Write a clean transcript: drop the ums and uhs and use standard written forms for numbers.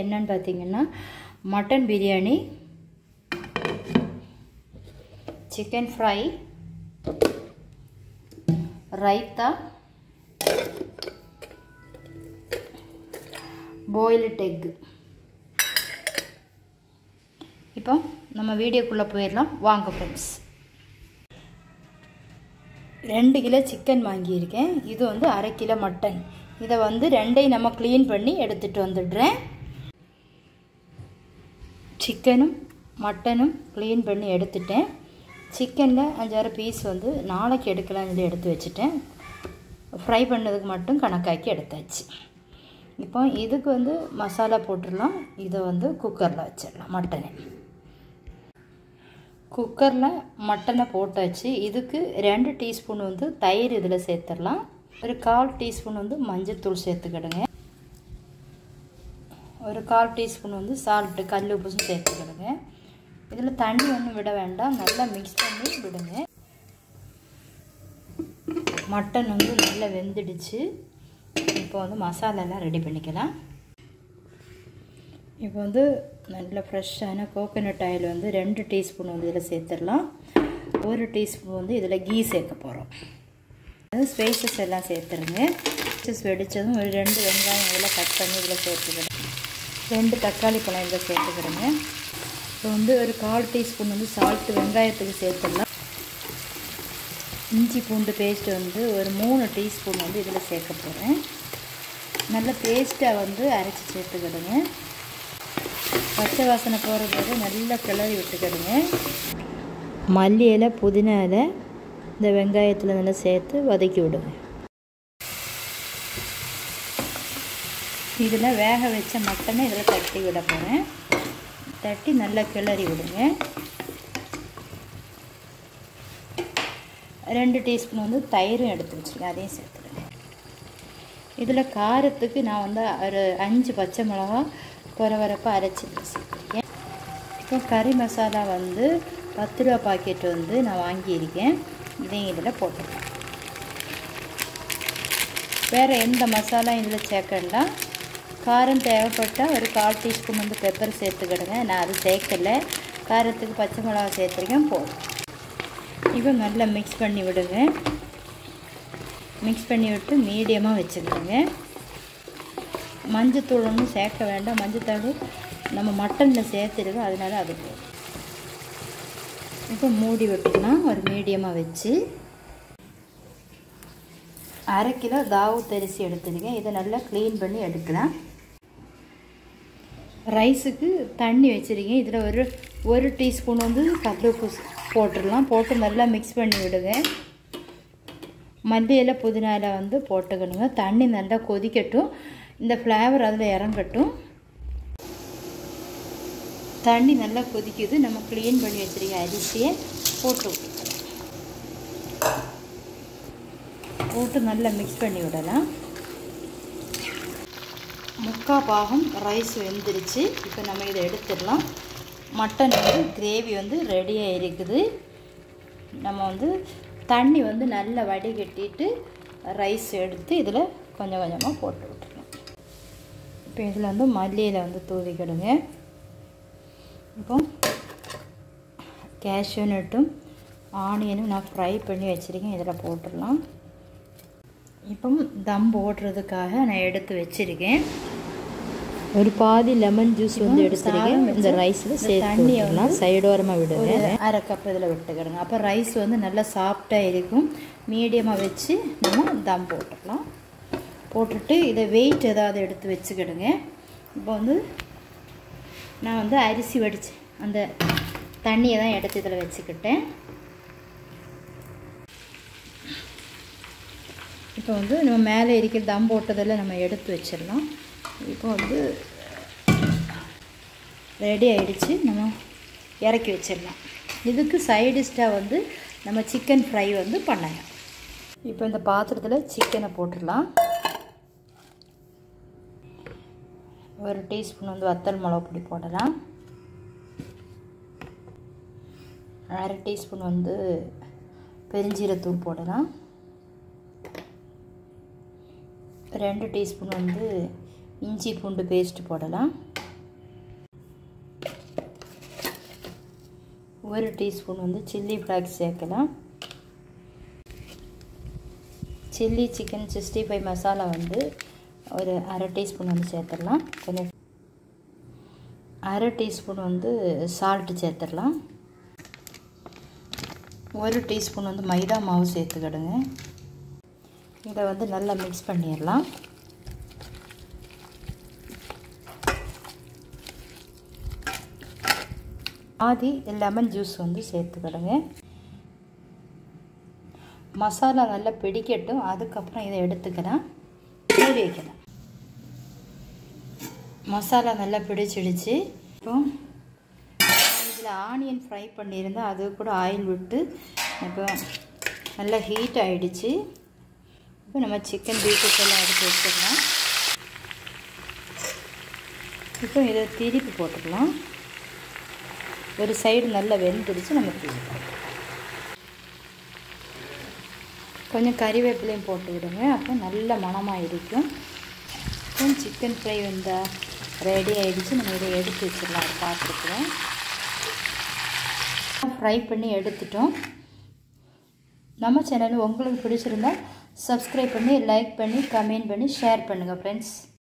என்னன்னு பார்த்தீங்கன்னா mutton biryani, chicken fry, raita, boiled egg. இப்போ நம்ம வீடியோக்குள்ளே போயிடலாம் வாங்க ஃப்ரெண்ட்ஸ். 2 கிலோ சிக்கன் வாங்கியிருக்கேன். இது வந்து 1/2 கிலோ மட்டன். இதை வந்து 2ஐயும் நம்ம க்ளீன் பண்ணி எடுத்துகிட்டு வந்துடுறேன். சிக்கனும் மட்டனும் க்ளீன் பண்ணி எடுத்துட்டேன். சிக்கனில் 5-6 பீஸ் வந்து நாளைக்கு எடுக்கலாம்னு சொல்லி எடுத்து வச்சுட்டேன். ஃப்ரை பண்ணதுக்கு மட்டும் கணக்காக்கி எடுத்தாச்சு. இப்போ இதுக்கு வந்து மசாலா போட்டுடலாம். இதை வந்து குக்கரில் வச்சிடலாம். குக்கரில் மட்டனை போட்டாச்சு. இதுக்கு 2 டீஸ்பூன் வந்து தயிர் இதில் சேர்த்துடலாம். ஒரு 1/4 டீஸ்பூன் வந்து மஞ்சள்தூள் சேர்த்துக்கிடுங்க. ஒரு 1/4 டீஸ்பூன் வந்து சால்ட்டு, கல் உப்பும் சேர்த்துக்கிடுங்க. இதில் தண்ணி ஒன்றும் விட வேண்டாம், நல்லா மிக்ஸ் பண்ணி விடுங்க. மட்டன் வந்து நல்லா வெந்துடுச்சு. இப்போ வந்து மசாலாலாம் ரெடி பண்ணிக்கலாம். இப்போ வந்து நல்ல ஃப்ரெஷ்ஷான கோகோனட் ஆயில் வந்து 2 டீஸ்பூன் வந்து இதில் சேர்த்துடலாம். 1 டீஸ்பூன் வந்து இதில் கீ சேர்க்க போகிறோம். அது ஸ்பைசஸ் எல்லாம் சேர்த்துருங்க. ஸ்பைசஸ் வெடித்ததும் ஒரு 2 வெங்காயம் இதில் கட் பண்ணி இதில் சேர்த்துக்கிறேன். 2 தக்காளி பழம் இதில் சேர்த்துக்கிறேங்க. இப்போ வந்து ஒரு 1/4 டீஸ்பூன் வந்து சால்ட்டு வெங்காயத்துக்கு சேர்த்துடலாம். இஞ்சி பூண்டு பேஸ்ட்டு வந்து ஒரு 3 டீஸ்பூன் வந்து இதில் சேர்க்க போகிறேன். நல்ல பேஸ்ட்டாக வந்து அரைச்சி சேர்த்துக்கிடுங்க. பச்சை வாசனை போகிறத நல்லா கிளறி விட்டுக்கிடுங்க. மல்லி இலை, புதினா இலை இந்த வெங்காயத்தில் நல்லா சேர்த்து வதக்கி விடுங்க. இதில் வேக வச்ச மட்டனை இதில் தட்டி விட போகிறேன். தட்டி நல்லா கிளறி விடுங்க. 2 டீஸ்பூன் வந்து தயிரும் எடுத்து வச்சுருக்கேன், அதையும் சேர்த்துடுங்க. இதில் காரத்துக்கு நான் வந்து ஒரு 5 பச்சை மிளகா குறவரப்பாக அரைச்சி சேர்த்துருக்கேன். இப்போ கறி மசாலா வந்து 10 ரூபா பாக்கெட் வந்து நான் வாங்கியிருக்கேன். இதையும் இதில் போட்டுக்கலாம். வேறு எந்த மசாலா இதில் சேர்க்கண்டா. காரம் தேவைப்பட்டால் ஒரு 1/4 டீஸ்பூன் வந்து பெப்பர் சேர்த்துக்கிடுங்க. நான் அது சேர்க்கலை, காரத்துக்கு பச்சை மிளகா சேர்த்துருக்கேன், போதும். இப்போ நல்லா மிக்ஸ் பண்ணி விடுங்க. மிக்ஸ் பண்ணி விட்டு மீடியமாக வச்சுக்கிடுங்க. மஞ்சத்தூள் ஒன்றும் சேர்க்க வேண்டாம். மஞ்சத்தூள் நம்ம மட்டனில் சேர்த்துருக்கோம், அதனால அது போதும். இப்போ மூடி விட்டுக்கலாம். ஒரு மீடியமாக வச்சு 1/2 கிலோ தாவூத் அரிசி எடுத்துருக்கேன். இதை நல்லா க்ளீன் பண்ணி எடுக்கலாம். ரைஸுக்கு தண்ணி வச்சுருக்கேன். இதில் ஒரு டீஸ்பூன் வந்து கல் உப்பு போட்டுடலாம். போட்டு நல்லா மிக்ஸ் பண்ணி விடுங்க. மல்லி இலை, புதினா இலை வந்து போட்டுக்கணுங்க. தண்ணி நல்லா கொதிக்கட்டும், இந்த ஃப்ளேவர் அதில் இறங்கட்டும். தண்ணி நல்லா கொதிக்குது. நம்ம க்ளீன் பண்ணி வச்சுருக்க அரிசியை போட்டு நல்லா மிக்ஸ் பண்ணி விடலாம். 3/4 பாகம் ரைஸ் வெந்துருச்சு. இப்போ நம்ம இதை எடுத்துடலாம். மட்டன் வந்து கிரேவி வந்து ரெடியாக இருக்குது. நம்ம வந்து தண்ணி வந்து நல்லா வடிகட்டிட்டு ரைஸ் எடுத்து இதில் கொஞ்சம் கொஞ்சமாக போட்டு விட்டுருலாம். இப்போ இதில் வந்து மல்லியில் வந்து தூவிக்கிடுங்க. இப்போ கேஷ்யூ நட்டும் ஆனியனும் நான் ஃப்ரை பண்ணி வச்சுருக்கேன், இதில் போட்டுடலாம். இப்போ தம் போடுறதுக்காக நான் எடுத்து வச்சுருக்கேன். ஒரு பாதி லெமன் ஜூஸ் வந்து எடுத்துருக்கேன். இந்த ரைஸில் சேர்த்து தண்ணியை வந்து சைடோரமாக விடுங்க. 1/2 கப் இதில் விட்டுக்கிடுங்க. அப்போ ரைஸ் வந்து நல்லா சாஃப்டாக இருக்கும். மீடியமாக வச்சு நம்ம தம் போட்டுடலாம். போட்டுட்டு இதை வெயிட் ஏதாவது எடுத்து வச்சுக்கிடுங்க. இப்போ வந்து நான் வந்து அரிசி வடித்து அந்த தண்ணியை தான் எடுத்து இதில் வச்சுக்கிட்டேன். இப்போ வந்து நம்ம மேலே இருக்கிற தம் போட்டதெல்லாம் நம்ம எடுத்து வச்சிடலாம். இப்போ வந்து ரெடி ஆகிடுச்சு. நம்ம இறக்கி வச்சிடலாம். இதுக்கு சைடிஷ்டாக வந்து நம்ம சிக்கன் ஃப்ரை வந்து பண்ணலாம். இப்போ இந்த பாத்திரத்தில் சிக்கனை போட்டுடலாம். 1 டீஸ்பூன் வந்து வத்தல் மிளகு பொடி போடலாம். 1/2 டீஸ்பூன் வந்து பெருஞ்சீரத்தூள் போடலாம். 2 டீஸ்பூன் வந்து இஞ்சி பூண்டு பேஸ்ட் போடலாம். 1 டீஸ்பூன் வந்து சில்லி ஃப்ளாக்ஸ் சேர்க்கலாம். சில்லி சிக்கன் 65 மசாலா வந்து ஒரு அரை டீஸ்பூன் வந்து சேர்த்துடலாம். கொஞ்சம் அரை டீஸ்பூன் வந்து சால்ட்டு சேர்த்துடலாம். 1 டீஸ்பூன் வந்து மைதா மாவு சேர்த்துக்கிடுங்க. இதை வந்து நல்லா மிக்ஸ் பண்ணிடலாம். பாதி லெமன் ஜூஸ் வந்து சேர்த்துக்கிடுங்க. மசாலா நல்லா பிடிக்கட்டும். அதுக்கப்புறம் இதை எடுத்துக்கலாம், மூடி வைக்கலாம். மசாலா நல்லா பிடிச்சிடுச்சு. இப்போ இதில் ஆனியன் ஃப்ரை பண்ணியிருந்தேன், அது கூட ஆயில் விட்டு இப்போ நல்லா ஹீட் ஆகிடுச்சு. இப்போ நம்ம சிக்கன் பீசஸ் எல்லாம் எடுத்து வச்சிடலாம். இப்போ இதை திருப்பி போட்டுக்கலாம். ஒரு சைடு நல்லா வெந்துடுச்சு. நம்ம திருப்பி கொஞ்சம் கறிவேப்பிலையும் போட்டு விடுங்க, அப்போ நல்ல மணமாக இருக்கும். இப்போ சிக்கன் ஃப்ரை வந்தால் ரெடி ஆகிடுச்சு. நம்ம இதை எடுத்து வச்சிடலாம். பார்த்துக்கலாம், ஃப்ரை பண்ணி எடுத்துட்டோம். நம்ம சேனல் உங்களுக்கு பிடிச்சிருந்தால் சப்ஸ்கிரைப் பண்ணி, லைக் பண்ணி, கமெண்ட் பண்ணி, ஷேர் பண்ணுங்கள் ஃப்ரெண்ட்ஸ்.